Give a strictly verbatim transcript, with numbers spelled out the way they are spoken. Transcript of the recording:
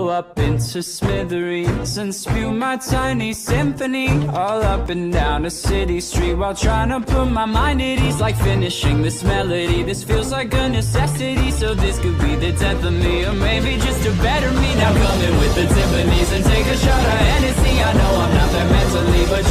blow up into smithereens and spew my tiny symphony all up and down a city street while trying to put my mind at ease. Like finishing this melody, this feels like a necessity. So this could be the death of me, or maybe just a better me. Now come in with the timpanis and take a shot of Hennessy. I know I'm not there mentally, but